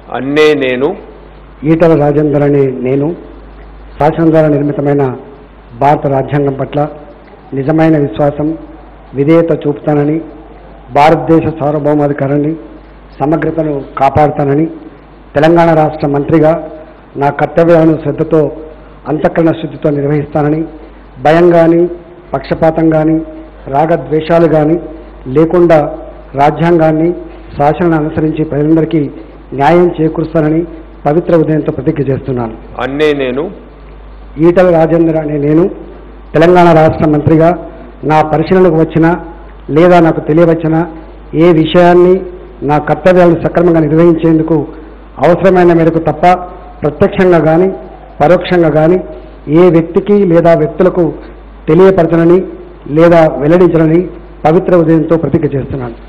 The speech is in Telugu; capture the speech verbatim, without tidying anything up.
అన్నే నేను ఈటల రాజేందర్ అనే నేను శాసనం ద్వారా నిర్మితమైన భారత రాజ్యాంగం పట్ల నిజమైన విశ్వాసం విధేయత చూపుతానని, భారతదేశ సార్వభౌమాధికారాన్ని సమగ్రతను కాపాడుతానని, తెలంగాణ రాష్ట్ర మంత్రిగా నా కర్తవ్యాలను శ్రద్ధతో అంతఃకరణ శుద్ధితో నిర్వహిస్తానని, భయం కానీ పక్షపాతం కానీ రాగద్వేషాలు కానీ లేకుండా రాజ్యాంగాన్ని శాసనాన్ని అనుసరించి ప్రజలందరికీ న్యాయం చేకూరుస్తానని పవిత్ర ఉదయంతో ప్రతిజ్ఞ చేస్తున్నాను. అన్నే నేను ఈటల రాజేందర్ అనే నేను తెలంగాణ రాష్ట్ర మంత్రిగా నా పరిశీలనకు వచ్చిన లేదా నాకు తెలియవచ్చిన ఏ విషయాన్ని నా కర్తవ్యాలను సక్రమంగా నిర్వహించేందుకు అవసరమైన మేరకు తప్ప ప్రత్యక్షంగా కానీ పరోక్షంగా కానీ ఏ వ్యక్తికి లేదా వ్యక్తులకు తెలియపరచనని లేదా వెల్లడించనని పవిత్ర ఉదయంతో ప్రతిజ్ఞ చేస్తున్నాను.